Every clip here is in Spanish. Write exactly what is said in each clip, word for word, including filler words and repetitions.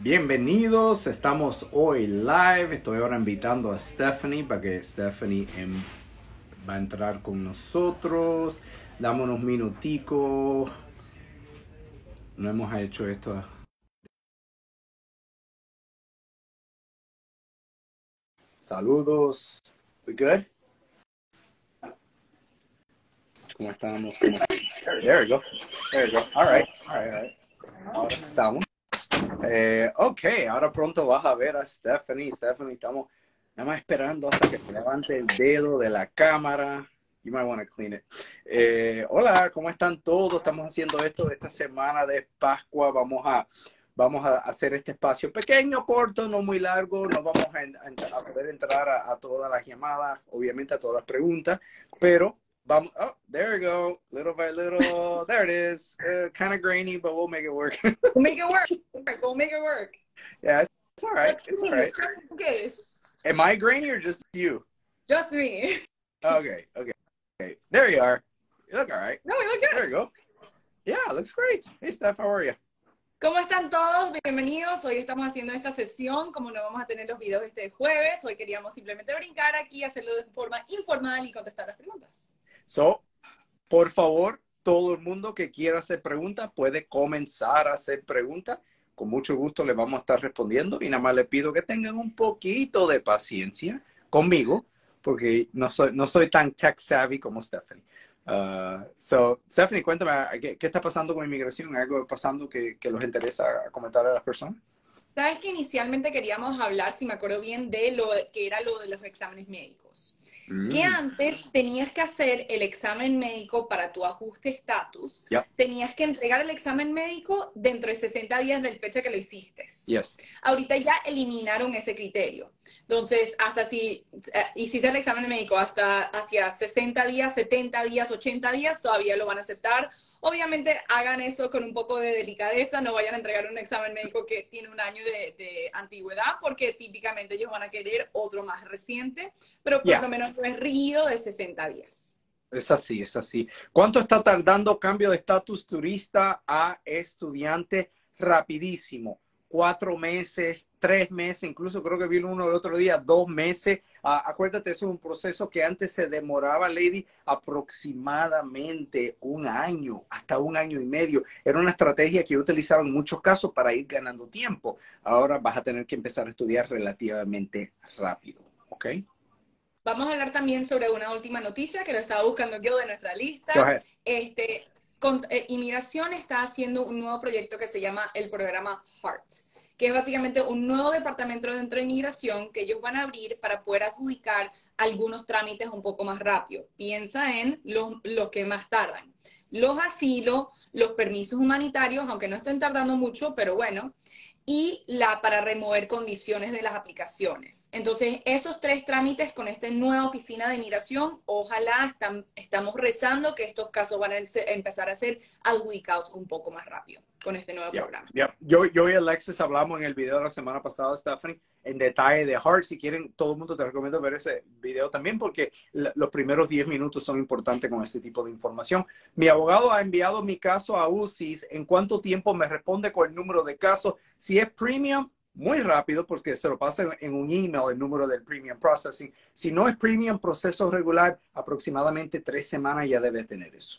Bienvenidos, estamos hoy live. Estoy ahora invitando a Stephanie para que Stephanie em, va a entrar con nosotros. Dame unos minuticos. No hemos hecho esto. Saludos. We good? ¿Cómo estamos? ¿Cómo estamos? There we go. There we go. All right. All right. All right. Ahora estamos. Eh, ok, ahora pronto vas a ver a Stephanie. Stephanie, estamos nada más esperando hasta que se levante el dedo de la cámara. You might want to clean it. Eh, hola, ¿cómo están todos? Estamos haciendo esto esta semana de Pascua. Vamos a, vamos a hacer este espacio pequeño, corto, no muy largo. No vamos a, a, a poder entrar a, a todas las llamadas, obviamente a todas las preguntas, pero vamos. Oh, there we go. Little by little. There it is. Uh, kind of grainy, but we'll make it work. We'll make it work. We'll make it work. Yeah, it's, it's all right. It's all right. Okay. Am I grainy or just you? Just me. Okay, okay. Okay. There you are. You look all right. No, we look good. There you go. Yeah, it looks great. Hey, Steph, how are you? ¿Cómo están todos? Bienvenidos. Hoy estamos haciendo esta sesión. Como no vamos a tener los videos este jueves, hoy queríamos simplemente brincar aquí, hacerlo de forma informal y contestar las preguntas. So, por favor, todo el mundo que quiera hacer preguntas puede comenzar a hacer preguntas. Con mucho gusto le vamos a estar respondiendo y nada más le pido que tengan un poquito de paciencia conmigo porque no soy, no soy tan tech savvy como Stephanie. Uh, so, Stephanie, cuéntame, ¿qué, ¿qué está pasando con inmigración? ¿Algo pasando que, que los interesa comentar a las personas? Sabes que inicialmente queríamos hablar, si me acuerdo bien, de lo que era lo de los exámenes médicos. Mm. Que antes tenías que hacer el examen médico para tu ajuste estatus. Yep. Tenías que entregar el examen médico dentro de sesenta días del fecha que lo hiciste. Yes. Ahorita ya eliminaron ese criterio. Entonces, hasta si eh, hiciste el examen médico hasta hacia sesenta días, setenta días, ochenta días, todavía lo van a aceptar. Obviamente hagan eso con un poco de delicadeza, no vayan a entregar un examen médico que tiene un año de, de antigüedad, porque típicamente ellos van a querer otro más reciente, pero por yeah. lo menos no es rígido de sesenta días. Es así, es así. ¿Cuánto está tardando cambio de estatus turista a estudiante? Rapidísimo. Cuatro meses, tres meses, incluso creo que vino uno el otro día, dos meses. Uh, acuérdate, eso es un proceso que antes se demoraba, Lady, aproximadamente un año, hasta un año y medio. Era una estrategia que yo utilizaba en muchos casos para ir ganando tiempo. Ahora vas a tener que empezar a estudiar relativamente rápido, ¿ok? Vamos a hablar también sobre una última noticia que lo estaba buscando yo de nuestra lista. Este... Con, eh, Inmigración está haciendo un nuevo proyecto que se llama el programa HEART, que es básicamente un nuevo departamento dentro de Inmigración que ellos van a abrir para poder adjudicar algunos trámites un poco más rápido. Piensa en los, los que más tardan. Los asilos, los permisos humanitarios, aunque no estén tardando mucho, pero bueno, y la para remover condiciones de las aplicaciones. Entonces, esos tres trámites con esta nueva oficina de inmigración, ojalá están, estamos rezando que estos casos van a empezar a ser adjudicados un poco más rápido con este nuevo yeah, programa. Yeah. Yo, yo y Alexis hablamos en el video de la semana pasada, Stephanie, en detalle de HEART. Si quieren, todo el mundo te recomiendo ver ese video también porque los primeros diez minutos son importantes con este tipo de información. Mi abogado ha enviado mi caso a U C I S. ¿En cuánto tiempo me responde con el número de casos? Si es premium, muy rápido porque se lo pasa en un email el número del premium processing. Si no es premium, proceso regular, aproximadamente tres semanas ya debes tener eso.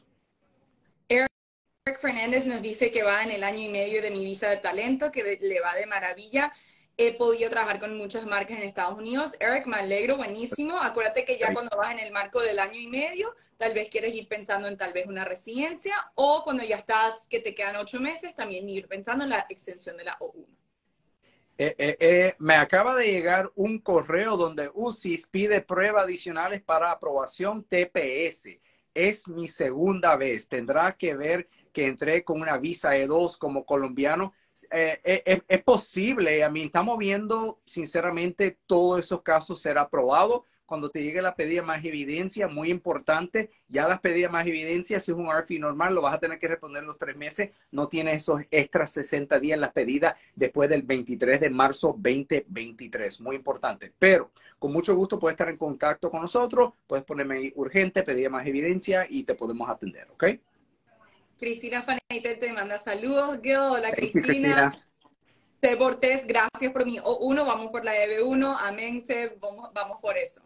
Eric Fernández nos dice que va en el año y medio de mi visa de talento, que de, le va de maravilla. He podido trabajar con muchas marcas en Estados Unidos. Eric, me alegro, buenísimo. Acuérdate que ya cuando vas en el marco del año y medio, tal vez quieres ir pensando en tal vez una residencia, o cuando ya estás, que te quedan ocho meses, también ir pensando en la extensión de la O uno. Eh, eh, eh, me acaba de llegar un correo donde U C I S pide pruebas adicionales para aprobación T P S. Es mi segunda vez. Tendrá que ver que entré con una visa E dos como colombiano. Eh, eh, es posible, a mí estamos viendo sinceramente todos esos casos ser aprobados. Cuando te llegue la pedida más evidencia, muy importante, ya las pedidas más evidencia, si es un R F I normal, lo vas a tener que responder en los tres meses. No tienes esos extras sesenta días en las pedidas después del veintitrés de marzo veinte veintitrés. Muy importante. Pero con mucho gusto puedes estar en contacto con nosotros. Puedes ponerme ahí urgente, pedida más evidencia y te podemos atender, ¿ok? Cristina Fanete te manda saludos. Hola, Thank Cristina. you, Cristina. C por test, gracias por mi O uno, vamos por la E B uno, amén, C, vamos, vamos por eso.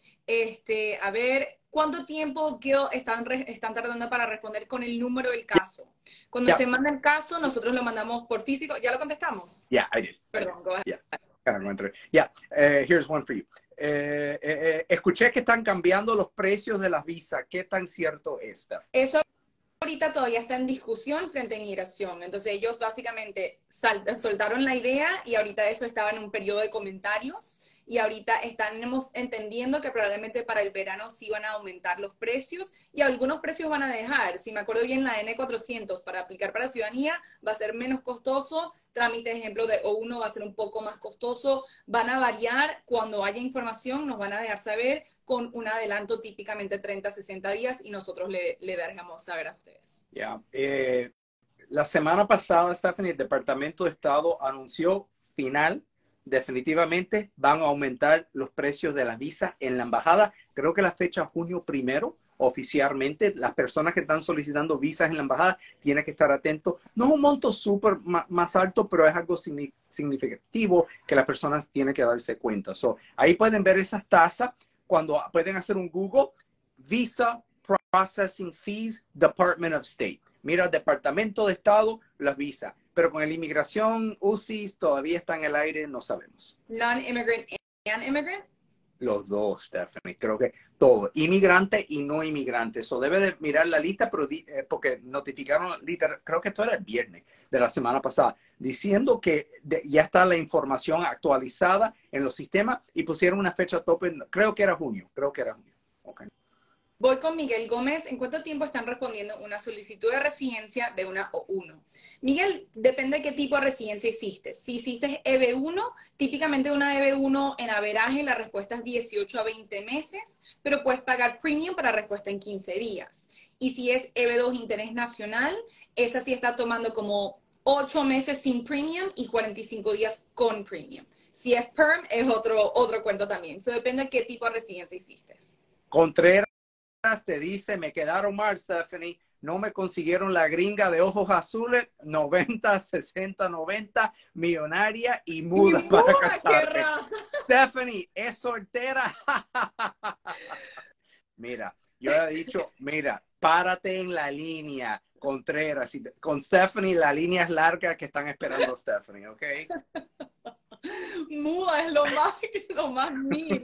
Este, a ver, ¿cuánto tiempo Gil, están, están tardando para responder con el número del caso? Cuando yeah. se manda el caso, nosotros lo mandamos por físico. ¿Ya lo contestamos? Yeah, I did. Perdón, go ahead. Yeah, kind of went through. Yeah, uh, here's one for you. Eh, eh, eh, escuché que están cambiando los precios de las visas. ¿Qué tan cierto es, Steph? Eso ahorita todavía está en discusión frente a inmigración. Entonces ellos básicamente soltaron la idea y ahorita eso estaba en un periodo de comentarios. Y ahorita estamos entendiendo que probablemente para el verano sí van a aumentar los precios y algunos precios van a dejar. Si me acuerdo bien, la N cuatrocientos para aplicar para ciudadanía va a ser menos costoso. Trámite, ejemplo, de O uno va a ser un poco más costoso. Van a variar. Cuando haya información nos van a dejar saber con un adelanto típicamente treinta, sesenta días y nosotros le, le daremos saber a ustedes. Yeah. Eh, la semana pasada, Stephanie, el Departamento de Estado anunció final. Definitivamente van a aumentar los precios de las visas en la embajada. Creo que la fecha junio primero, oficialmente, las personas que están solicitando visas en la embajada tienen que estar atentos. No es un monto súper más alto, pero es algo significativo que las personas tienen que darse cuenta. So, ahí pueden ver esas tasas cuando pueden hacer un Google, Visa Processing Fees, Department of State. Mira, Departamento de Estado, las visas. Pero con la inmigración, U C I S todavía está en el aire, no sabemos. Non-immigrant and immigrant? Los dos, Stephanie. Creo que todo. Inmigrante y no inmigrante. Eso debe de mirar la lista, pero di, eh, porque notificaron, literal, creo que esto era el viernes de la semana pasada, diciendo que de, ya está la información actualizada en los sistemas y pusieron una fecha tope, creo que era junio. Creo que era junio. Okay. Voy con Miguel Gómez. ¿En cuánto tiempo están respondiendo una solicitud de residencia de una O uno? Miguel, depende de qué tipo de residencia hiciste. Si hiciste E B uno, típicamente una E B uno en averaje, la respuesta es dieciocho a veinte meses, pero puedes pagar premium para respuesta en quince días. Y si es E B dos interés nacional, esa sí está tomando como ocho meses sin premium y cuarenta y cinco días con premium. Si es perm, es otro, otro cuento también. Eso depende de qué tipo de residencia hiciste. Contreras te dice, me quedaron mal, Stephanie, no me consiguieron la gringa de ojos azules, noventa, sesenta, noventa, millonaria y muda, y para casarte. Stephanie, ¿es soltera? Mira, yo he dicho, mira, párate en la línea, Contreras. Con Stephanie, la línea es larga que están esperando a Stephanie, ¿ok? Muda es lo más, lo más mean.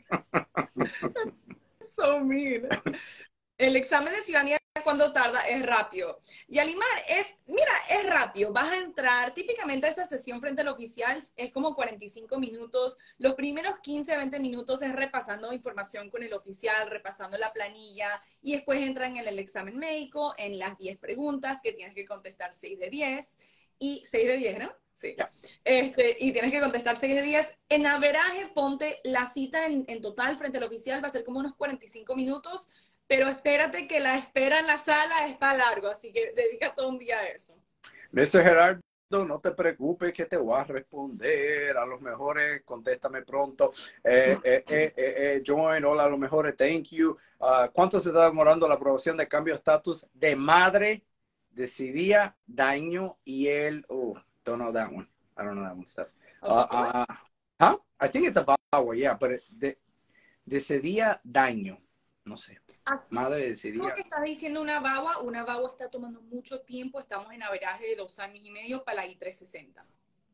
So mean. El examen de ciudadanía, cuando tarda, es rápido. Yalimar, es, mira, es rápido. Vas a entrar, típicamente esa sesión frente al oficial es como cuarenta y cinco minutos. Los primeros quince a veinte minutos es repasando información con el oficial, repasando la planilla, y después entran en el examen médico, en las diez preguntas, que tienes que contestar seis de diez, y seis de diez, ¿no? Sí. Este, y tienes que contestar seis de diez. En averaje, ponte la cita en, en total frente al oficial, va a ser como unos cuarenta y cinco minutos, pero espérate que la espera en la sala es para largo, así que dedica todo un día a eso. mister Gerardo, no te preocupes que te voy a responder. A los mejores, contéstame pronto. Eh, eh, eh, eh, eh, join, hola, a los mejores, thank you. Uh, ¿Cuánto se está demorando la aprobación de cambio de estatus de madre? Decidía daño y el... Oh, don't know that one. I don't know that one stuff. Uh, uh, huh? I think it's a Bawa, yeah, but it, de, decidía daño. No sé. Madre decidía. ¿Cómo que estás diciendo una bagua? Una bagua está tomando mucho tiempo. Estamos en averaje de dos años y medio para la I trescientos sesenta.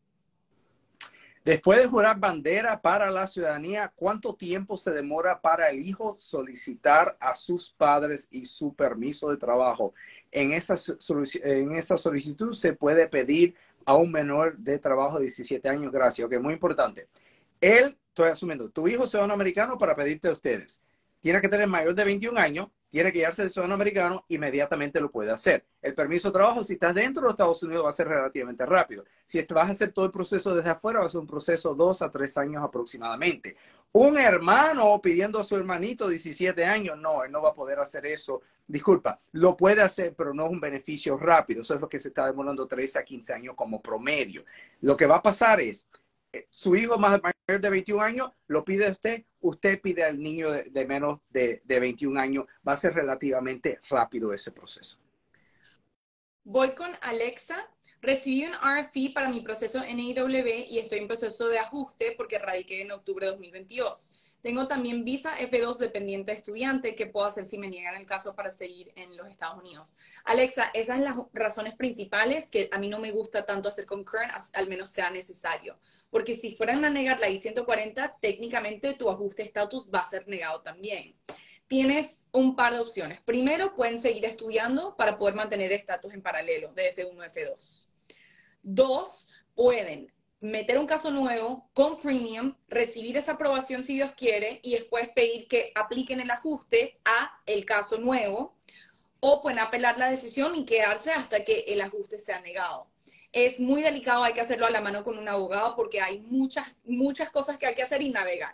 Después de jurar bandera para la ciudadanía, ¿cuánto tiempo se demora para el hijo solicitar a sus padres y su permiso de trabajo? En esa, en esa solicitud se puede pedir a un menor de trabajo de diecisiete años. Gracias. Ok, muy importante. Él, estoy asumiendo, tu hijo es ciudadano americano para pedirte a ustedes. Tiene que tener mayor de veintiún años, tiene que llevarse de ciudadano americano, inmediatamente lo puede hacer. El permiso de trabajo, si estás dentro de los Estados Unidos, va a ser relativamente rápido. Si vas a hacer todo el proceso desde afuera, va a ser un proceso de dos a tres años aproximadamente. Un hermano pidiendo a su hermanito diecisiete años, no, él no va a poder hacer eso. Disculpa, lo puede hacer, pero no es un beneficio rápido. Eso es lo que se está demorando trece a quince años como promedio. Lo que va a pasar es, su hijo más mayor de veintiún años lo pide usted, usted pide al niño de, de menos de, de veintiún años, va a ser relativamente rápido ese proceso. Voy con Alexa. Recibí un R F E para mi proceso N I W y estoy en proceso de ajuste porque radiqué en octubre de dos mil veintidós. Tengo también visa F dos dependiente de estudiante. ¿Qué puedo hacer si me niegan el caso para seguir en los Estados Unidos? Alexa, esas son las razones principales que a mí no me gusta tanto hacer con Current, al menos sea necesario. Porque si fueran a negar la I ciento cuarenta, técnicamente tu ajuste de estatus va a ser negado también. Tienes un par de opciones. Primero, pueden seguir estudiando para poder mantener estatus en paralelo de F uno a F dos. Dos, pueden meter un caso nuevo con premium, recibir esa aprobación si Dios quiere y después pedir que apliquen el ajuste a el caso nuevo, o pueden apelar la decisión y quedarse hasta que el ajuste sea negado. Es muy delicado, hay que hacerlo a la mano con un abogado porque hay muchas, muchas cosas que hay que hacer y navegar.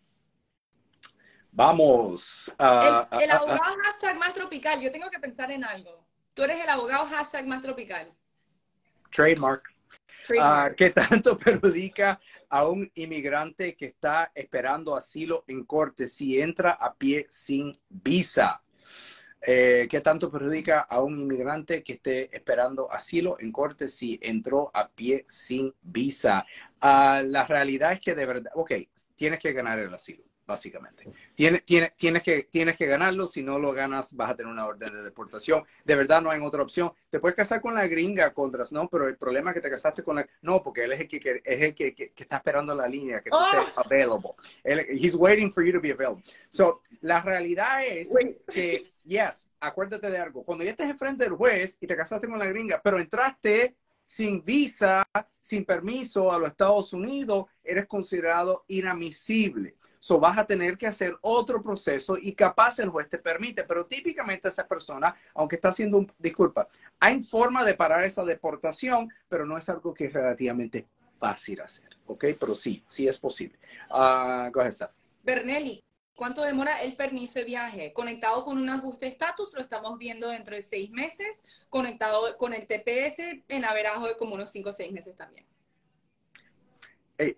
Vamos. Uh, el, el uh, abogado uh, hashtag más tropical. Yo tengo que pensar en algo. Tú eres el abogado hashtag más tropical. Trademark. Trademark. Uh, ¿Qué tanto perjudica a un inmigrante que está esperando asilo en corte si entra a pie sin visa? Eh, ¿Qué tanto perjudica a un inmigrante que esté esperando asilo en corte si entró a pie sin visa? Uh, la realidad es que de verdad, ok, tienes que ganar el asilo, básicamente. Tienes, tienes, tienes, que, tienes que ganarlo, si no lo ganas vas a tener una orden de deportación. De verdad no hay otra opción. Te puedes casar con la gringa, Contras, ¿no? Pero el problema es que te casaste con la... No, porque él es el que, que, es el que, que, que está esperando la línea, que tú oh. seas available. Él, he's waiting for you to be available. So, la realidad es que, yes, acuérdate de algo. Cuando ya estés enfrente del juez y te casaste con la gringa, pero entraste sin visa, sin permiso a los Estados Unidos, eres considerado inadmisible. So, vas a tener que hacer otro proceso y capaz el juez te permite, pero típicamente esa persona, aunque está haciendo un, disculpa, hay forma de parar esa deportación, pero no es algo que es relativamente fácil hacer, ¿ok? Pero sí, sí es posible. Uh, go ahead, Steph. Bernelli, ¿cuánto demora el permiso de viaje? Conectado con un ajuste de estatus, lo estamos viendo dentro de seis meses, conectado con el T P S en averajo de como unos cinco o seis meses también. Hey,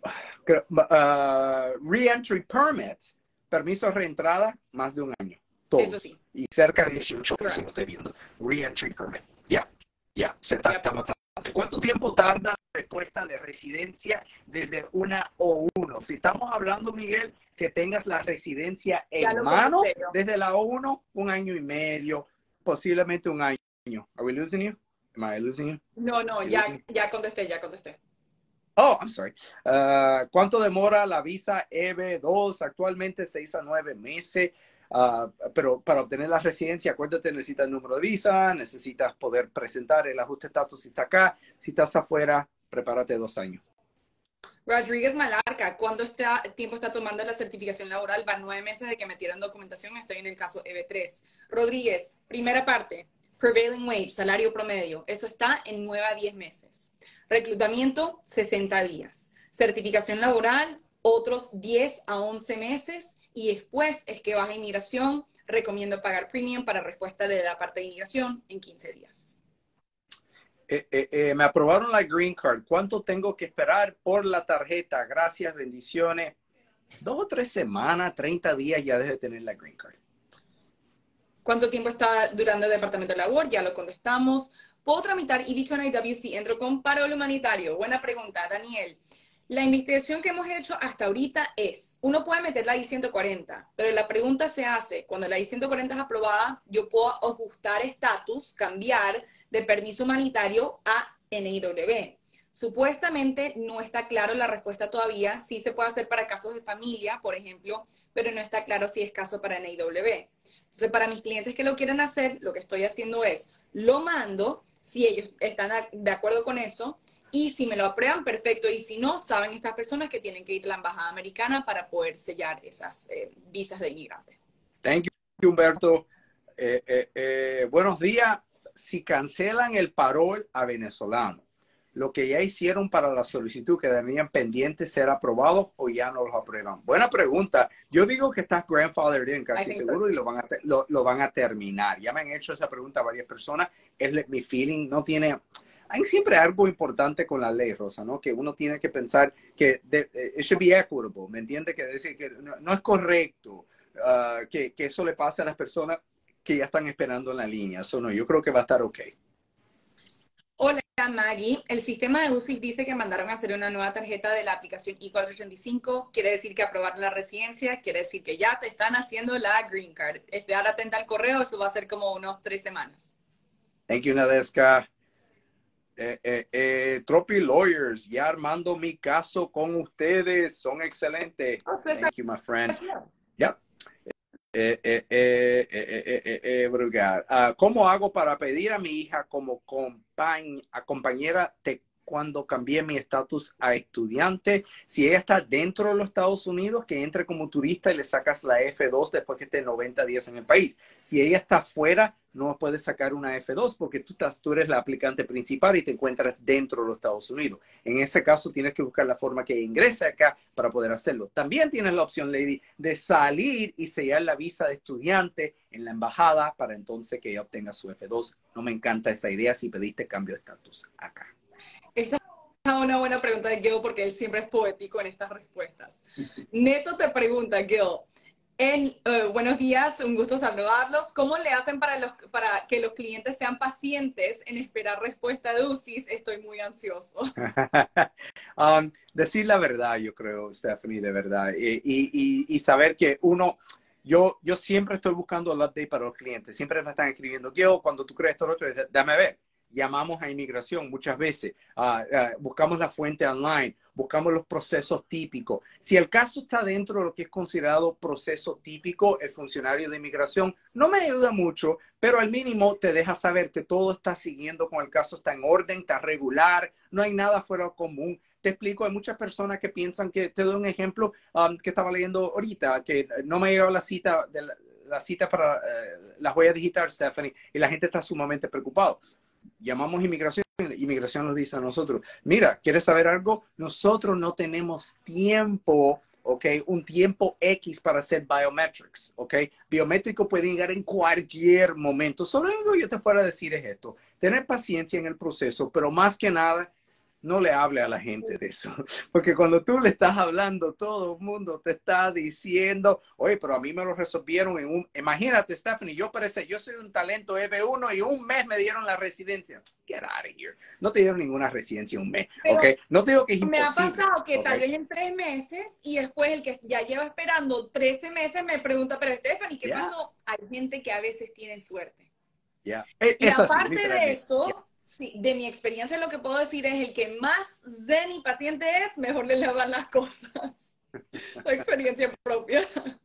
uh, re-entry permit, permiso de reentrada, más de un año. Todos. Eso sí. Y cerca de dieciocho meses lo estoy viendo. Re-entry permit. Ya, ya. Se está matando. ¿Cuánto tiempo tarda la respuesta de residencia desde una O uno? Si estamos hablando, Miguel, que tengas la residencia en mano desde la O uno, un año y medio, posiblemente un año. Are we losing you? Am I losing you? No, no, ya, ya contesté, ya contesté. Oh, I'm sorry. Uh, ¿Cuánto demora la visa E B dos? Actualmente seis a nueve meses. Uh, pero para obtener la residencia, acuérdate, necesitas el número de visa, necesitas poder presentar el ajuste de estatus si está acá. Si estás afuera, prepárate dos años. Rodríguez Malarca, ¿cuánto está, tiempo está tomando la certificación laboral? Va nueve meses de que metieran documentación, estoy en el caso E B tres. Rodríguez, primera parte, prevailing wage, salario promedio, eso está en nueve a diez meses. Reclutamiento, sesenta días. Certificación laboral, otros diez a once meses. Y después es que vas a inmigración. Recomiendo pagar premium para respuesta de la parte de inmigración en quince días. Eh, eh, eh, me aprobaron la Green Card. ¿Cuánto tengo que esperar por la tarjeta? Gracias, bendiciones. Dos o tres semanas, treinta días ya debe tener la Green Card. ¿Cuánto tiempo está durando el departamento de labor? Ya lo contestamos. ¿Puedo tramitar E B dos I W si entro con paro humanitario? Buena pregunta, Daniel. La investigación que hemos hecho hasta ahorita es, uno puede meter la I ciento cuarenta, pero la pregunta se hace, cuando la I ciento cuarenta es aprobada, yo puedo ajustar estatus, cambiar de permiso humanitario a N I W. Supuestamente no está claro la respuesta todavía, sí se puede hacer para casos de familia, por ejemplo, pero no está claro si es caso para N I W. Entonces, para mis clientes que lo quieren hacer, lo que estoy haciendo es, lo mando, si ellos están de acuerdo con eso, y si me lo aprueban, perfecto, y si no, saben estas personas que tienen que ir a la embajada americana para poder sellar esas eh, visas de inmigrante. Thank you, Humberto. Eh, eh, eh, buenos días. Si cancelan el parol a venezolanos, lo que ya hicieron para la solicitud, ¿quedarían pendientes ser aprobados o ya no los aprueban? Buena pregunta. Yo digo que estás grandfathered in, casi seguro, y lo van, a lo, lo van a terminar. Ya me han hecho esa pregunta a varias personas. Es mi feeling. No tiene... Hay siempre algo importante con la ley, Rosa, ¿no? Que uno tiene que pensar que de, it should be equitable, ¿me entiende? Que decir que no, no es correcto uh, que, que eso le pase a las personas que ya están esperando en la línea. Eso no, yo creo que va a estar ok. Hola Maggie, el sistema de U C I S dice que mandaron a hacer una nueva tarjeta de la aplicación I cuatro ochenta y cinco, quiere decir que aprobaron la residencia, quiere decir que ya te están haciendo la Green Card. Estar atenta al correo, eso va a ser como unos tres semanas. Thank you, Nadeska. Eh, eh, eh, Tropi Lawyers, ya armando mi caso con ustedes, son excelentes. Thank you, my friend. Yep. Eh, eh, eh, eh, eh, eh, eh, Brugar. Uh, ¿Cómo hago para pedir a mi hija como compañ a compañera de cuando cambié mi estatus a estudiante? Si ella está dentro de los Estados Unidos, que entre como turista y le sacas la F dos después que esté noventa días en el país. Si ella está fuera, no puedes sacar una F dos porque tú, estás, tú eres la aplicante principal y te encuentras dentro de los Estados Unidos. En ese caso, tienes que buscar la forma que ingrese acá para poder hacerlo. También tienes la opción, Lady, de salir y sellar la visa de estudiante en la embajada para entonces que ella obtenga su F dos. No me encanta esa idea si pediste cambio de estatus acá. Esta es una buena pregunta de Gil porque él siempre es poético en estas respuestas. Neto te pregunta, Gil, en, uh, buenos días, un gusto saludarlos. ¿Cómo le hacen para, los, para que los clientes sean pacientes en esperar respuesta de U C I S? Estoy muy ansioso. um, decir la verdad, yo creo, Stephanie, de verdad. Y, y, y, y saber que uno... Yo, yo siempre estoy buscando el update para los clientes. Siempre me están escribiendo, Gil, cuando tú crees esto, lo otro, dame ver. Llamamos a inmigración muchas veces, uh, uh, buscamos la fuente online, buscamos los procesos típicos. Si el caso está dentro de lo que es considerado proceso típico, el funcionario de inmigración no me ayuda mucho, pero al mínimo te deja saber que todo está siguiendo con el caso, está en orden, está regular, no hay nada fuera de común. Te explico, hay muchas personas que piensan que, te doy un ejemplo um, que estaba leyendo ahorita, que no me llegó la cita, de la, la cita para uh, la huella digital, Stephanie, y la gente está sumamente preocupada. Llamamos inmigración, inmigración nos dice a nosotros, mira, ¿quieres saber algo? Nosotros no tenemos tiempo, ¿ok? Un tiempo X para hacer biometrics, ¿ok? Biométrico puede llegar en cualquier momento. Solo lo que yo te fuera a decir es esto, tener paciencia en el proceso, pero más que nada, no le hable a la gente de eso. Porque cuando tú le estás hablando, todo el mundo te está diciendo, oye, pero a mí me lo resolvieron en un... Imagínate, Stephanie, yo parece, yo soy un talento E B uno y un mes me dieron la residencia. Get out of here. No te dieron ninguna residencia un mes, pero ¿ok? No te digo que es me imposible. Me ha pasado que ¿okay? tal vez en tres meses y después el que ya lleva esperando trece meses me pregunta, pero Stephanie, ¿qué yeah. pasó? Hay gente que a veces tiene suerte. Yeah. Y es aparte así, de eso... Yeah. Sí, de mi experiencia lo que puedo decir es el que más zen y paciente es, mejor le lavan las cosas. La experiencia propia.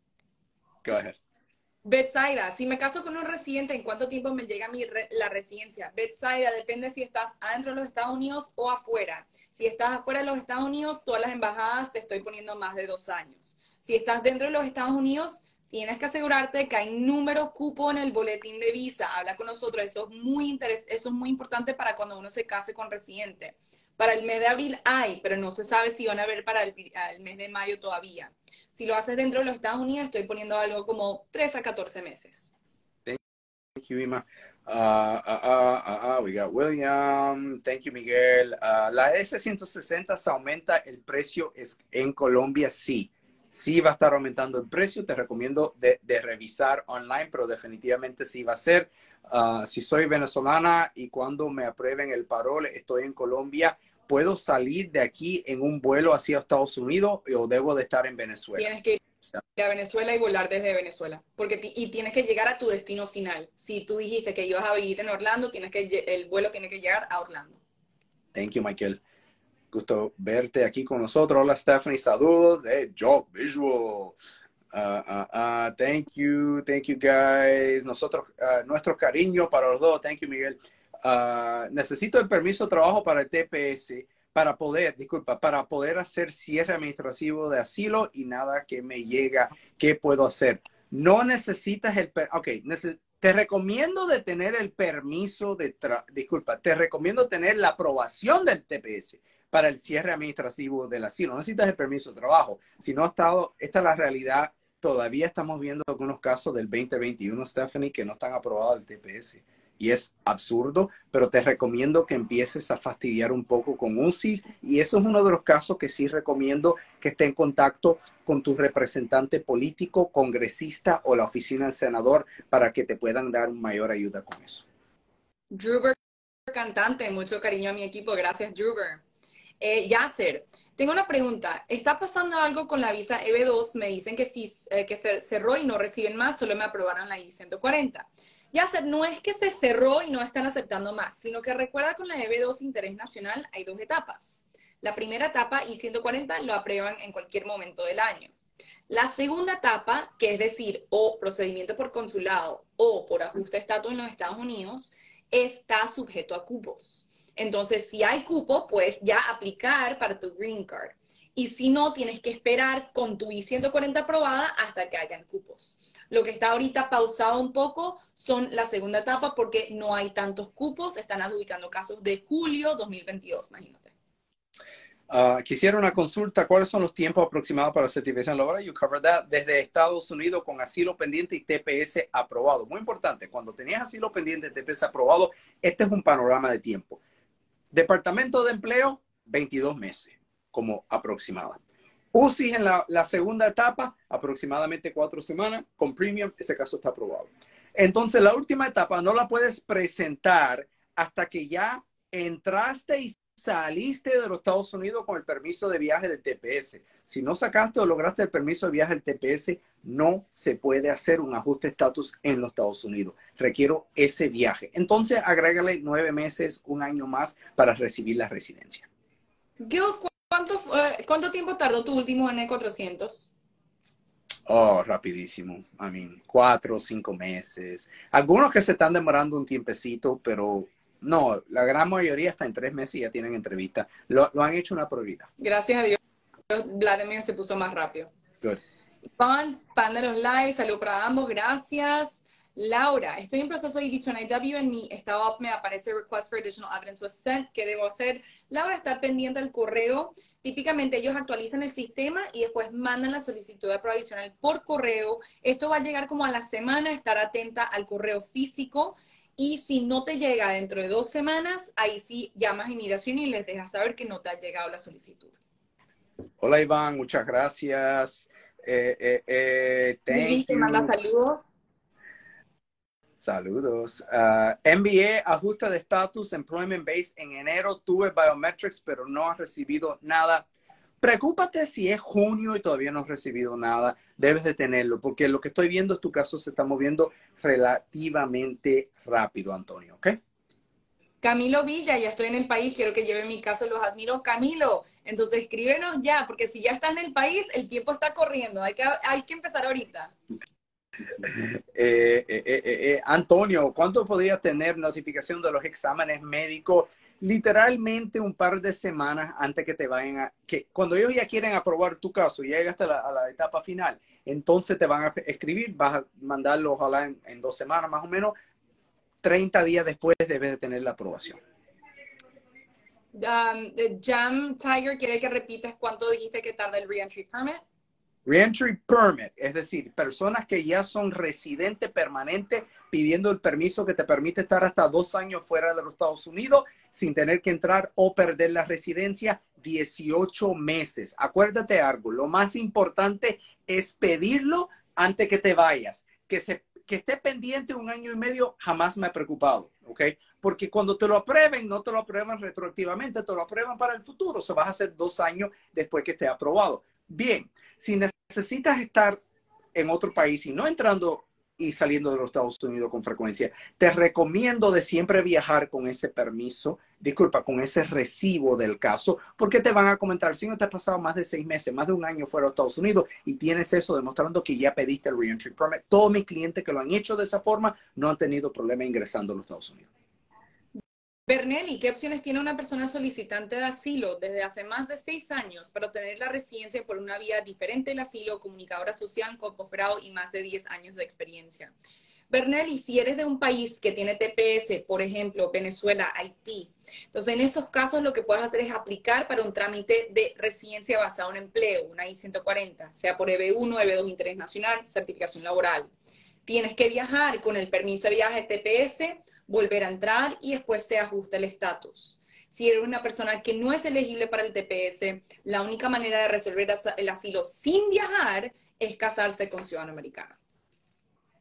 Go ahead. Betsaida, si me caso con un residente, ¿en cuánto tiempo me llega mi re la residencia? Betsaida, depende si estás adentro de los Estados Unidos o afuera. Si estás afuera de los Estados Unidos, todas las embajadas te estoy poniendo más de dos años. Si estás dentro de los Estados Unidos, tienes que asegurarte que hay número cupo en el boletín de visa. Habla con nosotros. Eso es muy interes eso es muy importante para cuando uno se case con residente. Para el mes de abril hay, pero no se sabe si van a haber para el, el mes de mayo todavía. Si lo haces dentro de los Estados Unidos, estoy poniendo algo como tres a catorce meses. Thank you, Ima. Uh, uh, uh, uh, we got William. Thank you, Miguel. Uh, la S ciento sesenta se aumenta el precio es, en Colombia, sí. Sí va a estar aumentando el precio, te recomiendo de, de revisar online, pero definitivamente sí va a ser. Uh, si soy venezolana y cuando me aprueben el parole, estoy en Colombia, ¿puedo salir de aquí en un vuelo hacia Estados Unidos o debo de estar en Venezuela? Tienes que ir a Venezuela y volar desde Venezuela, porque y tienes que llegar a tu destino final. Si tú dijiste que ibas a vivir en Orlando, tienes que el vuelo tiene que llegar a Orlando. Thank you, Michael. Gusto verte aquí con nosotros. Hola, Stephanie. Saludos de Job Visual. Uh, uh, uh, thank you. Thank you, guys. Nosotros, uh, nuestro cariño para los dos. Thank you, Miguel. Uh, necesito el permiso de trabajo para el T P S para poder, disculpa, para poder hacer cierre administrativo de asilo y nada que me llega. ¿Qué puedo hacer? No necesitas el... Per ok, neces te recomiendo de tener el permiso de... Tra disculpa, te recomiendo tener la aprobación del T P S para el cierre administrativo del asilo. No necesitas el permiso de trabajo. Si no ha estado, esta es la realidad. Todavía estamos viendo algunos casos del veinte veintiuno, Stephanie, que no están aprobados el T P S. Y es absurdo, pero te recomiendo que empieces a fastidiar un poco con U C I S. Y eso es uno de los casos que sí recomiendo que esté en contacto con tu representante político, congresista o la oficina del senador para que te puedan dar mayor ayuda con eso. Drew cantante, mucho cariño a mi equipo, gracias, Druber. Eh, Yasser, tengo una pregunta. ¿Está pasando algo con la visa E B dos? Me dicen que sí, eh, que se cerró y no reciben más, solo me aprobaron la I ciento cuarenta. Yasser, no es que se cerró y no están aceptando más, sino que recuerda con la E B dos Interés Nacional hay dos etapas. La primera etapa, I ciento cuarenta, lo aprueban en cualquier momento del año. La segunda etapa, que es decir, o procedimiento por consulado o por ajuste de estatus en los Estados Unidos, está sujeto a cupos. Entonces, si hay cupo, puedes ya aplicar para tu Green Card. Y si no, tienes que esperar con tu I ciento cuarenta aprobada hasta que hayan cupos. Lo que está ahorita pausado un poco son la segunda etapa porque no hay tantos cupos. Están adjudicando casos de julio dos mil veintidós, imagínate. Uh, quisiera una consulta. ¿Cuáles son los tiempos aproximados para la certificación laboral? You covered that. Desde Estados Unidos con asilo pendiente y T P S aprobado. Muy importante, cuando tenías asilo pendiente y T P S aprobado, este es un panorama de tiempo. Departamento de Empleo, veintidós meses como aproximada. U C I S en la, la segunda etapa, aproximadamente cuatro semanas. Con premium, ese caso está aprobado. Entonces, la última etapa no la puedes presentar hasta que ya entraste y saliste de los Estados Unidos con el permiso de viaje del T P S. Si no sacaste o lograste el permiso de viaje del T P S, no se puede hacer un ajuste de estatus en los Estados Unidos. Requiero ese viaje. Entonces, agrégale nueve meses, un año más para recibir la residencia. Gil, ¿cuánto, ¿cuánto tiempo tardó tu último N cuatrocientos? Oh, rapidísimo. I mean, cuatro o cinco meses. Algunos que se están demorando un tiempecito, pero no, la gran mayoría está en tres meses y ya tienen entrevista. Lo, lo han hecho una prioridad. Gracias a Dios, Vladimir se puso más rápido. Good. Pan, pan de los live, salud para ambos, gracias. Laura, estoy en proceso de I V W, en mi estado me aparece request for additional evidence was sent. ¿Qué debo hacer? Laura, estar pendiente al correo. Típicamente ellos actualizan el sistema y después mandan la solicitud de prueba adicional por correo. Esto va a llegar como a la semana, estar atenta al correo físico. Y si no te llega dentro de dos semanas, ahí sí llamas a inmigración y les dejas saber que no te ha llegado la solicitud. Hola, Iván, muchas gracias. Eh, eh, eh, thank Vivi te you. manda saludos. Saludos. Uh, envié ajuste de estatus Employment Base en enero. Tuve biometrics, pero no has recibido nada. Preocúpate si es junio y todavía no has recibido nada. Debes de tenerlo, porque lo que estoy viendo es tu caso se está moviendo relativamente rápido, Antonio, ¿ok? Camilo Villa, ya estoy en el país, quiero que lleve mi caso, los admiro. Camilo, entonces escríbenos ya, porque si ya estás en el país, el tiempo está corriendo, hay que, hay que empezar ahorita. Eh, eh, eh, eh, Antonio, ¿cuánto podría tener notificación de los exámenes médicos? Literalmente un par de semanas antes que te vayan a... que cuando ellos ya quieren aprobar tu caso, ya llegaste a la, a la etapa final, entonces te van a escribir, vas a mandarlo ojalá en, en dos semanas más o menos, treinta días después debes de tener la aprobación. Um, Jam Tiger quiere que repitas cuánto dijiste que tarda el Reentry Permit. Reentry Permit, es decir, personas que ya son residentes permanentes pidiendo el permiso que te permite estar hasta dos años fuera de los Estados Unidos sin tener que entrar o perder la residencia, dieciocho meses. Acuérdate algo, lo más importante es pedirlo antes que te vayas. Que, se, que esté pendiente un año y medio jamás me ha preocupado, ¿ok? Porque cuando te lo aprueben, no te lo aprueban retroactivamente, te lo aprueban para el futuro. O sea, vas a hacer dos años después que esté aprobado. Bien, si necesitas estar en otro país y no entrando y saliendo de los Estados Unidos con frecuencia, te recomiendo de siempre viajar con ese permiso, disculpa, con ese recibo del caso, porque te van a comentar, si no te has pasado más de seis meses, más de un año fuera de Estados Unidos y tienes eso demostrando que ya pediste el Reentry Permit. Todos mis clientes que lo han hecho de esa forma no han tenido problema ingresando a los Estados Unidos. Bernelli, ¿qué opciones tiene una persona solicitante de asilo desde hace más de seis años para obtener la residencia por una vía diferente del asilo, comunicadora social con posgrado y más de diez años de experiencia? Bernelli, si eres de un país que tiene T P S, por ejemplo, Venezuela, Haití, entonces en esos casos lo que puedes hacer es aplicar para un trámite de residencia basado en empleo, una I ciento cuarenta, sea por E B uno, E B dos Interés Nacional, certificación laboral. Tienes que viajar con el permiso de viaje T P S, volver a entrar y después se ajusta el estatus. Si eres una persona que no es elegible para el T P S, la única manera de resolver el asilo sin viajar es casarse con ciudadano americano.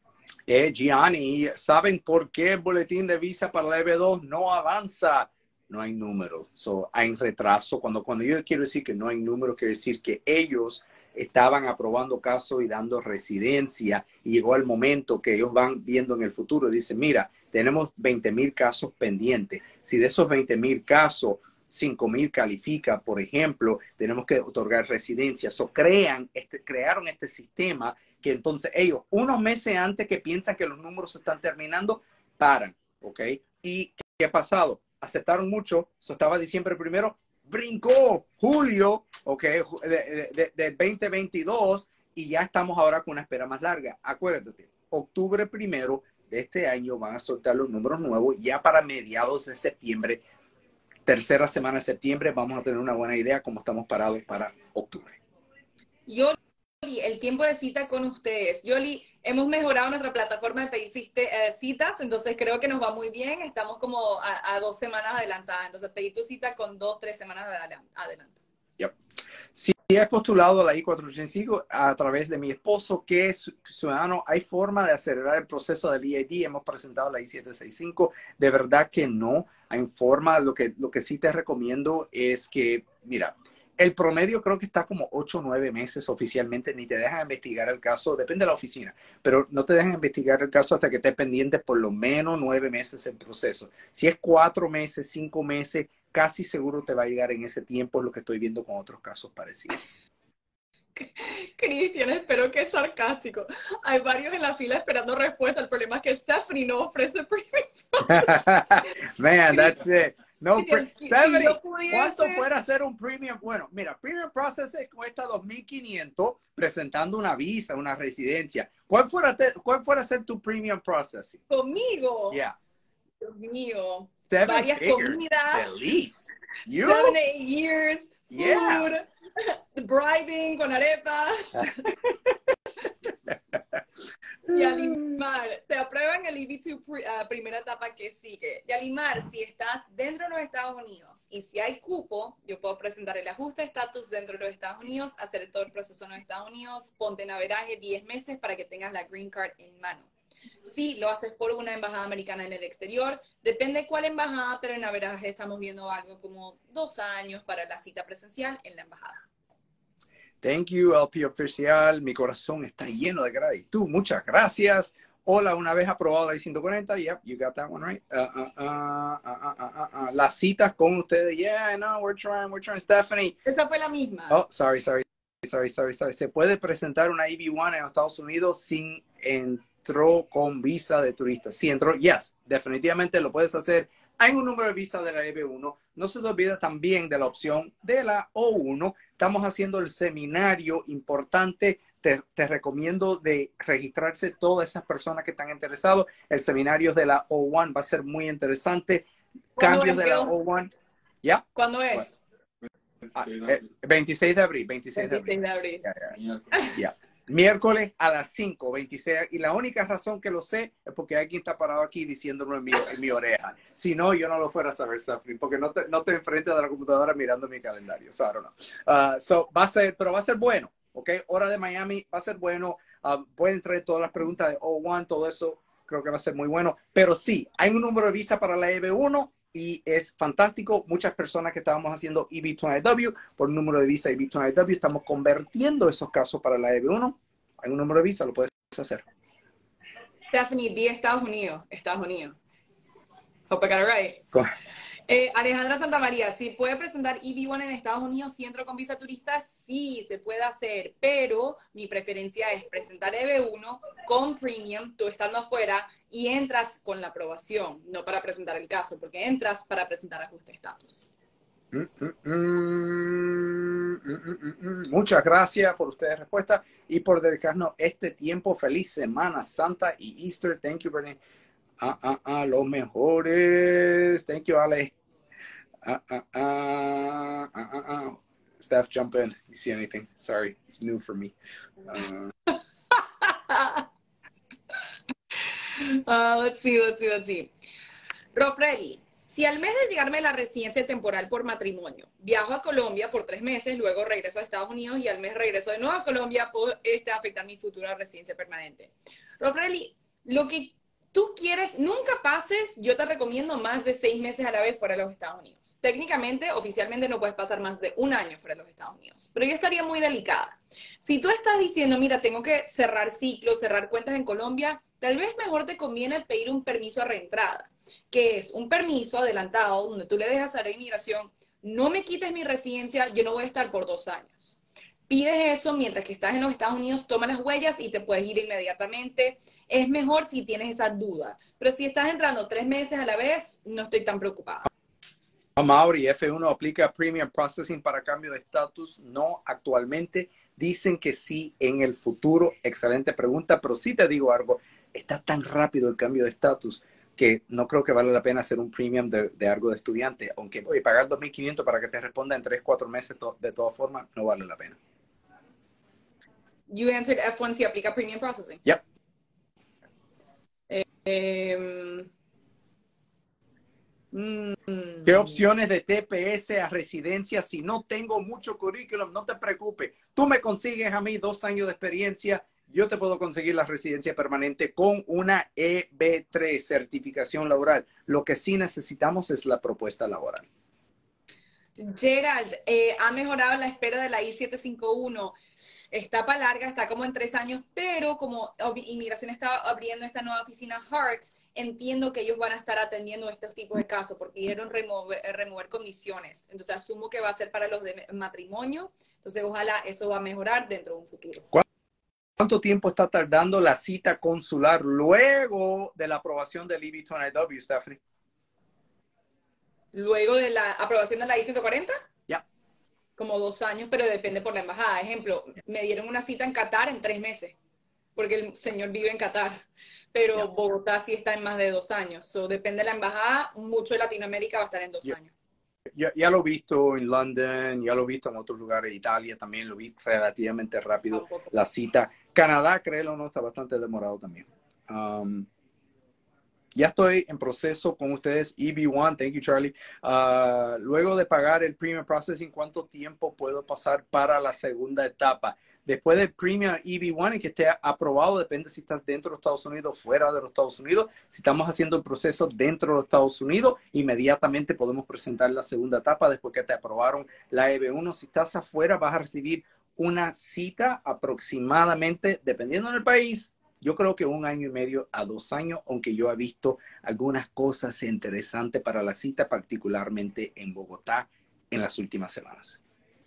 Eh, Gianni, ¿saben por qué el boletín de visa para la E B dos no avanza? No hay número. So, hay retraso. Cuando, cuando yo quiero decir que no hay número, quiero decir que ellos estaban aprobando casos y dando residencia y llegó el momento que ellos van viendo en el futuro y dicen, mira, tenemos veinte mil casos pendientes. Si de esos veinte mil casos, cinco mil califica, por ejemplo, tenemos que otorgar residencia. So, crean este, crearon este sistema que entonces ellos, unos meses antes que piensan que los números se están terminando, paran, ¿ok? ¿Y qué ha pasado? Aceptaron mucho, eso estaba diciembre primero, brincó julio, ¿ok? De, de, de veinte veintidós y ya estamos ahora con una espera más larga. Acuérdate, octubre primero de este año van a soltar los números nuevos, ya para mediados de septiembre, tercera semana de septiembre, vamos a tener una buena idea cómo estamos parados para octubre. Yo el tiempo de cita con ustedes. Yoli, hemos mejorado nuestra plataforma de pedir eh, citas, entonces creo que nos va muy bien. Estamos como a, a dos semanas adelantadas, entonces pedir tu cita con dos, tres semanas de adelanto. Yep. Si he postulado a la I cuatrocientos ochenta y cinco a través de mi esposo, que es ciudadano, ¿hay forma de acelerar el proceso del E A D? Hemos presentado la I setecientos sesenta y cinco. De verdad que no hay forma. Lo que, lo que sí te recomiendo es que, mira, el promedio creo que está como ocho o nueve meses oficialmente, ni te dejan investigar el caso, depende de la oficina, pero no te dejan investigar el caso hasta que estés pendiente por lo menos nueve meses el proceso. Si es cuatro meses, cinco meses, casi seguro te va a llegar en ese tiempo, es lo que estoy viendo con otros casos parecidos. Cristian, espero que es sarcástico. Hay varios en la fila esperando respuesta. El problema es que Stephanie no ofrece premium. Man, that's it. No, Stephanie, si pudiese... ¿cuánto puede hacer un premium? Bueno, mira, premium processing cuesta dos mil quinientos presentando una visa, una residencia. ¿Cuál fuera, te, cuál fuera a ser tu premium processing? ¿Conmigo? Yeah. Dios mío. Seven Varias figures, comidas. at least. You? Seven, eight years. Food. Yeah. Bribing con arepas. Yalimar, te aprueban el E B dos uh, primera etapa que sigue. Yalimar, si estás dentro de los Estados Unidos y si hay cupo, yo puedo presentar el ajuste de estatus dentro de los Estados Unidos, hacer todo el proceso en los Estados Unidos, ponte en averaje diez meses para que tengas la green card en mano. Si lo haces por una embajada americana en el exterior, depende cuál embajada, pero en averaje estamos viendo algo como dos años para la cita presencial en la embajada. Thank you, L P Oficial. Mi corazón está lleno de gratitud. Muchas gracias. Hola, una vez aprobado la I ciento cuarenta. Yep, you got that one right. Uh, uh, uh, uh, uh, uh, uh. Las citas con ustedes. Yeah, no, we're trying, we're trying. Stephanie. Esta fue la misma. Oh, sorry, sorry, sorry, sorry, sorry. Se puede presentar una E B uno en los Estados Unidos sin entró con visa de turista. Si entró, yes, definitivamente lo puedes hacer. Hay un número de visa de la E B uno. No se te olvida también de la opción de la O uno. Estamos haciendo el seminario importante. Te, te recomiendo de registrarse todas esas personas que están interesadas. El seminario de la O uno va a ser muy interesante. Cambios de la O uno. ¿Ya? ¿Cuándo es? Ah, eh, veintiséis de abril. veintiséis de abril. veintiséis de abril. Ya, ya, ya. Miércoles a las cinco, veintiséis. Y la única razón que lo sé es porque alguien está parado aquí diciéndolo en mi, en mi oreja. Si no, yo no lo fuera a saber, Stephanie, porque no te, no te enfrentes de la computadora mirando mi calendario. So, I don't know. Uh, so, va a ser, pero va a ser bueno, ¿ok? Hora de Miami va a ser bueno. Uh, pueden traer todas las preguntas de O uno, todo eso. Creo que va a ser muy bueno. Pero sí, hay un número de visa para la E B uno y es fantástico. Muchas personas que estábamos haciendo E B veinte W por un número de visa E B veinte W, estamos convirtiendo esos casos para la E B uno. Hay un número de visa, lo puedes hacer. Stephanie, di Estados Unidos. Estados Unidos. Hope I got it right. Eh, Alejandra Santamaría, si puede presentar E B uno en Estados Unidos si entro con visa turista, sí, se puede hacer, pero mi preferencia es presentar E B uno con premium, tú estando afuera, y entras con la aprobación, no para presentar el caso, porque entras para presentar ajuste de estatus. Mm, mm, mm, mm, mm, mm. Muchas gracias por ustedes respuestas y por dedicarnos este tiempo. Feliz Semana Santa y Easter. Thank you, Bernie. Ah, ah, ah, los mejores. Thank you, Ale. Ah, ah, ah, ah, ah, ah. Staff, jump in. You see anything? Sorry, it's new for me. Uh... uh, let's see, let's see, let's see. Rofrelli, si al mes de llegarme la residencia temporal por matrimonio, viajo a Colombia por tres meses, luego regreso a Estados Unidos y al mes regreso de nuevo a Colombia, puedo este, afectar mi futura residencia permanente. Rofrelli, lo que tú quieres, nunca pases, yo te recomiendo más de seis meses a la vez fuera de los Estados Unidos. Técnicamente, oficialmente no puedes pasar más de un año fuera de los Estados Unidos, pero yo estaría muy delicada. Si tú estás diciendo, mira, tengo que cerrar ciclos, cerrar cuentas en Colombia, tal vez mejor te conviene pedir un permiso a reentrada, que es un permiso adelantado donde tú le dejas a la inmigración, no me quites mi residencia, yo no voy a estar por dos años. Pides eso mientras que estás en los Estados Unidos, toma las huellas y te puedes ir inmediatamente. Es mejor si tienes esa duda. Pero si estás entrando tres meses a la vez, no estoy tan preocupada. Mauri, F uno aplica Premium Processing para cambio de estatus. No, actualmente dicen que sí en el futuro. Excelente pregunta, pero sí te digo algo. Está tan rápido el cambio de estatus que no creo que vale la pena hacer un premium de, de algo de estudiante. Aunque voy a pagar dos mil quinientos para que te responda en tres, cuatro meses, to de todas formas, no vale la pena. You answered F one, si aplica Premium Processing. Yep. Eh, eh, mm, ¿Qué opciones de T P S a residencia? Si no tengo mucho currículum, no te preocupes. Tú me consigues a mí dos años de experiencia. Yo te puedo conseguir la residencia permanente con una E B tres, certificación laboral. Lo que sí necesitamos es la propuesta laboral. Gerald, eh, ha mejorado la espera de la I siete cinco uno. Está para larga, está como en tres años, pero como Inmigración está abriendo esta nueva oficina Hearts, entiendo que ellos van a estar atendiendo estos tipos de casos porque dijeron remover, remover condiciones. Entonces asumo que va a ser para los de matrimonio. Entonces ojalá eso va a mejorar dentro de un futuro. ¿Cuánto tiempo está tardando la cita consular luego de la aprobación del E B veinte W, Stephanie? Luego de la aprobación de la I ciento cuarenta. Ya. Como dos años, pero depende por la embajada. Ejemplo, me dieron una cita en Qatar en tres meses, porque el señor vive en Qatar, pero yeah. Bogotá sí está en más de dos años. So, depende de la embajada, mucho de Latinoamérica va a estar en dos yeah. años. Ya, ya lo he visto en London, ya lo he visto en otros lugares, Italia también lo vi relativamente rápido, la cita. Canadá, créelo o no, está bastante demorado también. Um, Ya estoy en proceso con ustedes, E B uno, thank you Charlie. Uh, luego de pagar el Premium Processing, ¿cuánto tiempo puedo pasar para la segunda etapa? Después del Premium E B uno y que esté aprobado, depende si estás dentro de los Estados Unidos o fuera de los Estados Unidos. Si estamos haciendo el proceso dentro de los Estados Unidos, inmediatamente podemos presentar la segunda etapa después que te aprobaron la E B uno. Si estás afuera, vas a recibir una cita aproximadamente, dependiendo del país, yo creo que un año y medio a dos años, aunque yo he visto algunas cosas interesantes para la cita, particularmente en Bogotá en las últimas semanas.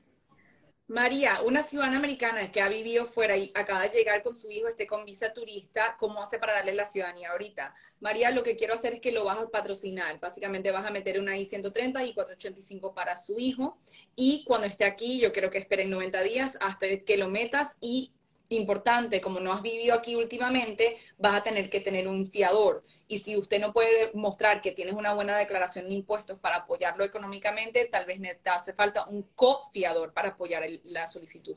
María, una ciudadana americana que ha vivido fuera y acaba de llegar con su hijo, esté con visa turista, ¿cómo hace para darle la ciudadanía ahorita? María, lo que quiero hacer es que lo vas a patrocinar. Básicamente vas a meter una I ciento treinta y cuatrocientos ochenta y cinco para su hijo. Y cuando esté aquí, yo quiero que esperen noventa días hasta que lo metas y... Importante, como no has vivido aquí últimamente, vas a tener que tener un fiador. Y si usted no puede mostrar que tienes una buena declaración de impuestos para apoyarlo económicamente, tal vez te hace falta un cofiador para apoyar el, la solicitud.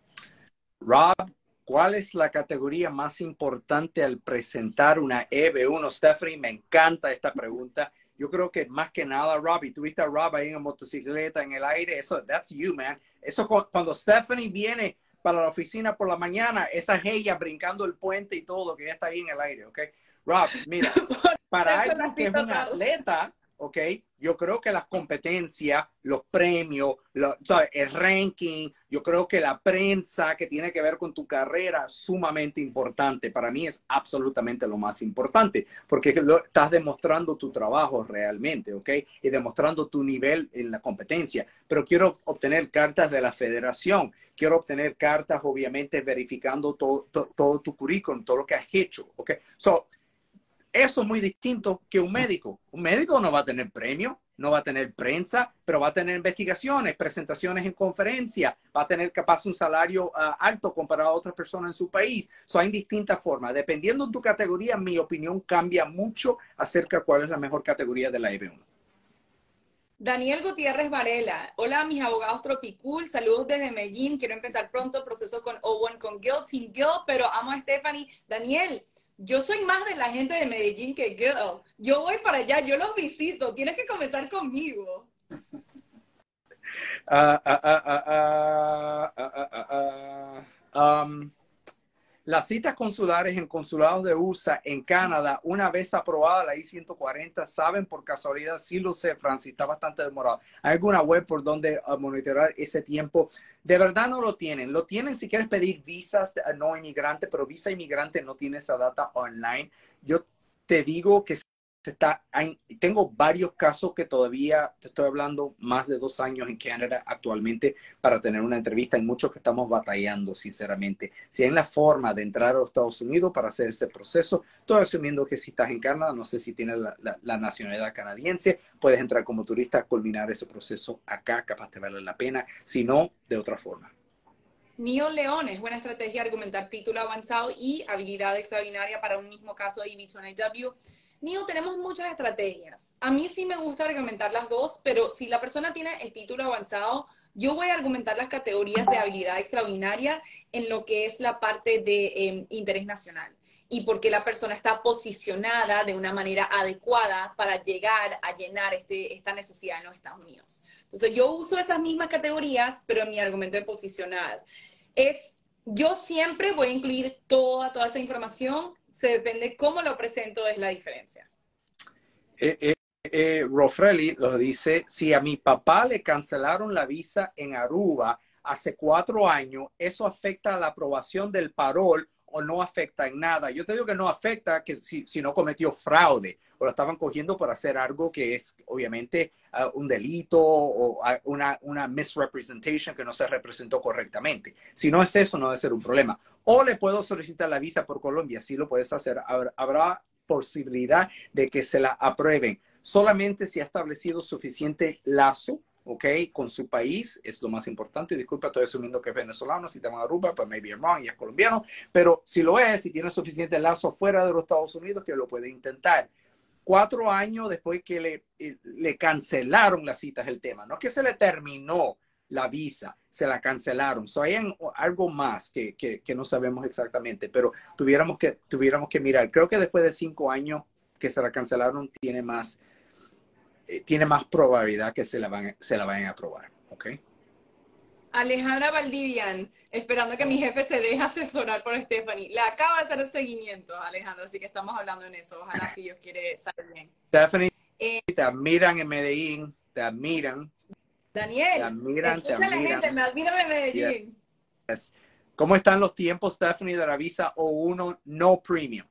Rob, ¿cuál es la categoría más importante al presentar una E B uno? Stephanie, me encanta esta pregunta. Yo creo que más que nada, Rob, y tuviste a Rob ahí en motocicleta, en el aire, eso, that's you, man. Eso cuando Stephanie viene para la oficina por la mañana, esa es ella brincando el puente y todo, que ya está ahí en el aire, ¿ok? Rob, mira, para alguien que es un atleta, ¿ok? Yo creo que las competencias, los premios, lo, ¿sabes? El ranking, yo creo que la prensa que tiene que ver con tu carrera es sumamente importante. Para mí es absolutamente lo más importante, porque lo, estás demostrando tu trabajo realmente, ¿ok? Y demostrando tu nivel en la competencia. Pero quiero obtener cartas de la federación. Quiero obtener cartas, obviamente, verificando todo, todo, todo tu currículum, todo lo que has hecho, ¿ok? So, eso es muy distinto que un médico. Un médico no va a tener premio, no va a tener prensa, pero va a tener investigaciones, presentaciones en conferencia, va a tener capaz un salario uh, alto comparado a otras personas en su país. So, hay distintas formas. Dependiendo de tu categoría, mi opinión cambia mucho acerca de cuál es la mejor categoría de la E B uno. Daniel Gutiérrez Varela. Hola, mis abogados Tropicool. Saludos desde Medellín. Quiero empezar pronto el proceso con O uno con Gil, sin Gil, pero amo a Stephanie. Daniel, yo soy más de la gente de Medellín que Gil. Yo voy para allá, yo los visito. Tienes que comenzar conmigo. Uh, uh, uh, uh, uh, uh, uh, uh, um, Las citas consulares en consulados de U S A en Canadá, una vez aprobada la I ciento cuarenta, ¿saben por casualidad? Sí lo sé, Francis, está bastante demorado. ¿Hay alguna web por donde uh, monitorear ese tiempo? De verdad no lo tienen. Lo tienen si quieres pedir visas uh, no inmigrante, pero visa inmigrante no tiene esa data online. Yo te digo que Está, hay, tengo varios casos que todavía, te estoy hablando, más de dos años en Canadá actualmente para tener una entrevista. Hay muchos que estamos batallando, sinceramente. Si hay la forma de entrar a los Estados Unidos para hacer ese proceso, estoy asumiendo que si estás en Canadá, no sé si tienes la, la, la nacionalidad canadiense, puedes entrar como turista, culminar ese proceso acá, capaz te vale la pena. Si no, de otra forma. Nio León, es buena estrategia argumentar título avanzado y habilidad extraordinaria para un mismo caso de I B veintidós W. Nio, tenemos muchas estrategias. A mí sí me gusta argumentar las dos, pero si la persona tiene el título avanzado, yo voy a argumentar las categorías de habilidad extraordinaria en lo que es la parte de eh, interés nacional y porque la persona está posicionada de una manera adecuada para llegar a llenar este, esta necesidad en los Estados Unidos. Entonces, yo uso esas mismas categorías, pero en mi argumento de posicionar. Es, yo siempre voy a incluir toda, toda esa información. Se depende cómo lo presento, es la diferencia. Eh, eh, eh, Rofrelli lo dice, si a mi papá le cancelaron la visa en Aruba hace cuatro años, ¿eso afecta a la aprobación del parol o no afecta en nada? Yo te digo que no afecta que si, si no cometió fraude o lo estaban cogiendo por hacer algo que es obviamente uh, un delito o uh, una, una misrepresentation que no se representó correctamente. Si no es eso, no debe ser un problema. O le puedo solicitar la visa por Colombia, sí lo puedes hacer. Habrá, habrá posibilidad de que se la aprueben. Solamente si ha establecido suficiente lazo, ¿ok? Con su país, es lo más importante. Disculpa, estoy asumiendo que es venezolano, si te van a Aruba, pues maybe I'm wrong y es colombiano. Pero si lo es, si tiene suficiente lazo fuera de los Estados Unidos, que lo puede intentar. Cuatro años después que le, le cancelaron las citas, el tema. No es que se le terminó la visa, se la cancelaron. So, hay algo más que, que, que no sabemos exactamente, pero tuviéramos que, tuviéramos que mirar. Creo que después de cinco años que se la cancelaron, tiene más, eh, tiene más probabilidad que se la, van, se la vayan a aprobar. ¿Okay? Alejandra Valdivian, esperando que mi jefe se deje asesorar por Stephanie. Le acaba de hacer el seguimiento, Alejandra, así que estamos hablando en eso. Ojalá si Dios quiere salir bien. Stephanie, eh, te admiran en Medellín, te admiran. Daniel, te admiran, escucha te a la gente, me admira en Medellín. Yes. ¿Cómo están los tiempos, Stephanie, de la visa O uno no premium?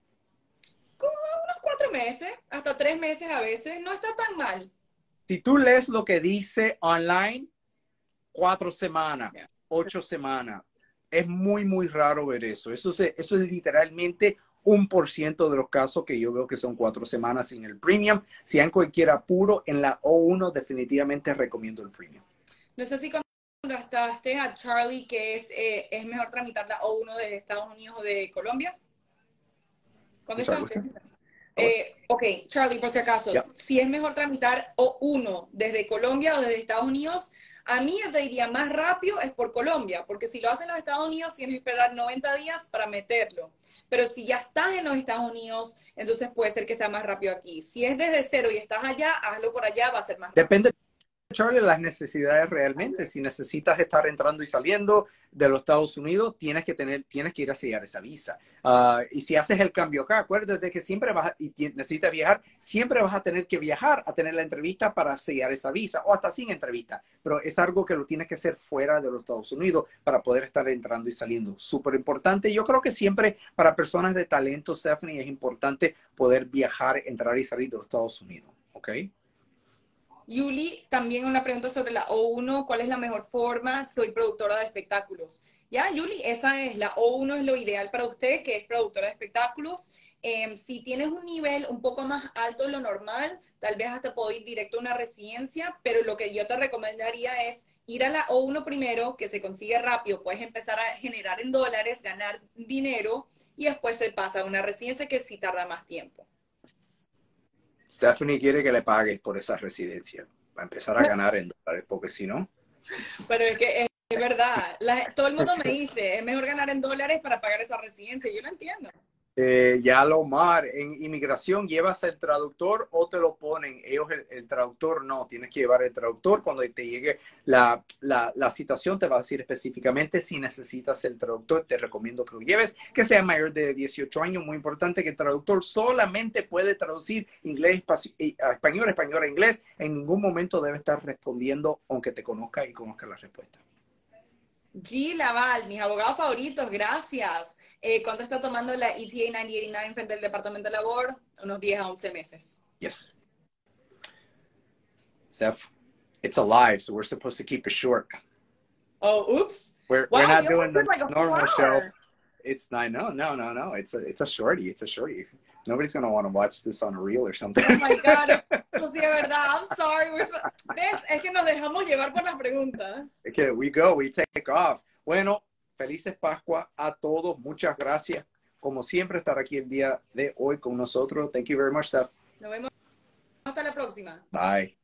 Como unos cuatro meses, hasta tres meses a veces. No está tan mal. Si tú lees lo que dice online, cuatro semanas, yeah. ocho semanas. Es muy, muy raro ver eso. Eso, se, eso es literalmente un por ciento de los casos que yo veo que son cuatro semanas sin el premium. Si hay cualquier apuro en la O uno, definitivamente recomiendo el premium. No sé si contestaste a Charlie que es, eh, es mejor tramitar la O uno de Estados Unidos o de Colombia. ¿Contestaste? Eh, ok, Charlie, por si acaso, yeah. si es mejor tramitar O uno desde Colombia o desde Estados Unidos, a mí yo te diría más rápido es por Colombia, porque si lo hacen en los Estados Unidos tienes que esperar noventa días para meterlo. Pero si ya estás en los Estados Unidos, entonces puede ser que sea más rápido aquí. Si es desde cero y estás allá, hazlo por allá, va a ser más rápido. Depende, Charlie, de las necesidades realmente. Si necesitas estar entrando y saliendo de los Estados Unidos, tienes que tener, tienes que ir a sellar esa visa. Uh, y si haces el cambio acá, acuérdate que siempre vas a, y necesitas viajar, siempre vas a tener que viajar a tener la entrevista para sellar esa visa, o hasta sin entrevista. Pero es algo que lo tienes que hacer fuera de los Estados Unidos para poder estar entrando y saliendo. Súper importante. Yo creo que siempre para personas de talento, Stephanie, es importante poder viajar, entrar y salir de los Estados Unidos. ¿Ok? Yuli, también una pregunta sobre la O uno, ¿cuál es la mejor forma? Soy productora de espectáculos. Ya, Yuli, esa es, la O uno es lo ideal para usted, que es productora de espectáculos. Eh, si tienes un nivel un poco más alto de lo normal, tal vez hasta puedo ir directo a una residencia, pero lo que yo te recomendaría es ir a la O uno primero, que se consigue rápido, puedes empezar a generar en dólares, ganar dinero, y después se pasa a una residencia que sí tarda más tiempo. Stephanie quiere que le pagues por esa residencia para empezar a ganar en dólares, porque si no... Pero es que es, es verdad. La, todo el mundo me dice, es mejor ganar en dólares para pagar esa residencia. Yo lo entiendo. Eh, ya lo mar, en inmigración llevas el traductor o te lo ponen. Ellos el, el traductor no, tienes que llevar el traductor. Cuando te llegue la, la, la situación te va a decir específicamente si necesitas el traductor. Te recomiendo que lo lleves, que sea mayor de dieciocho años. Muy importante que el traductor solamente puede traducir inglés, español, español a inglés. En ningún momento debe estar respondiendo aunque te conozca y conozca la respuesta. G. Laval, mis abogados favoritos, gracias. Eh, ¿Cuánto está tomando la E T A noventa y nueve frente al Departamento de Labor? Unos diez a once meses. Yes. Steph, it's alive, so we're supposed to keep it short. Oh, oops. We're, wow, we're not doing the like normal show. It's not, no, no, no, no. It's a, it's a shorty. It's a shorty. Nobody's going to want to watch this on a reel or something. Oh my God. Eso sí es verdad. I'm sorry. We're so... ¿Ves? Es que nos dejamos llevar por las preguntas. Okay, we go. We take off. Bueno, felices Pascua a todos. Muchas gracias. Como siempre, estar aquí el día de hoy con nosotros. Thank you very much, Steph. Nos vemos hasta la próxima. Bye.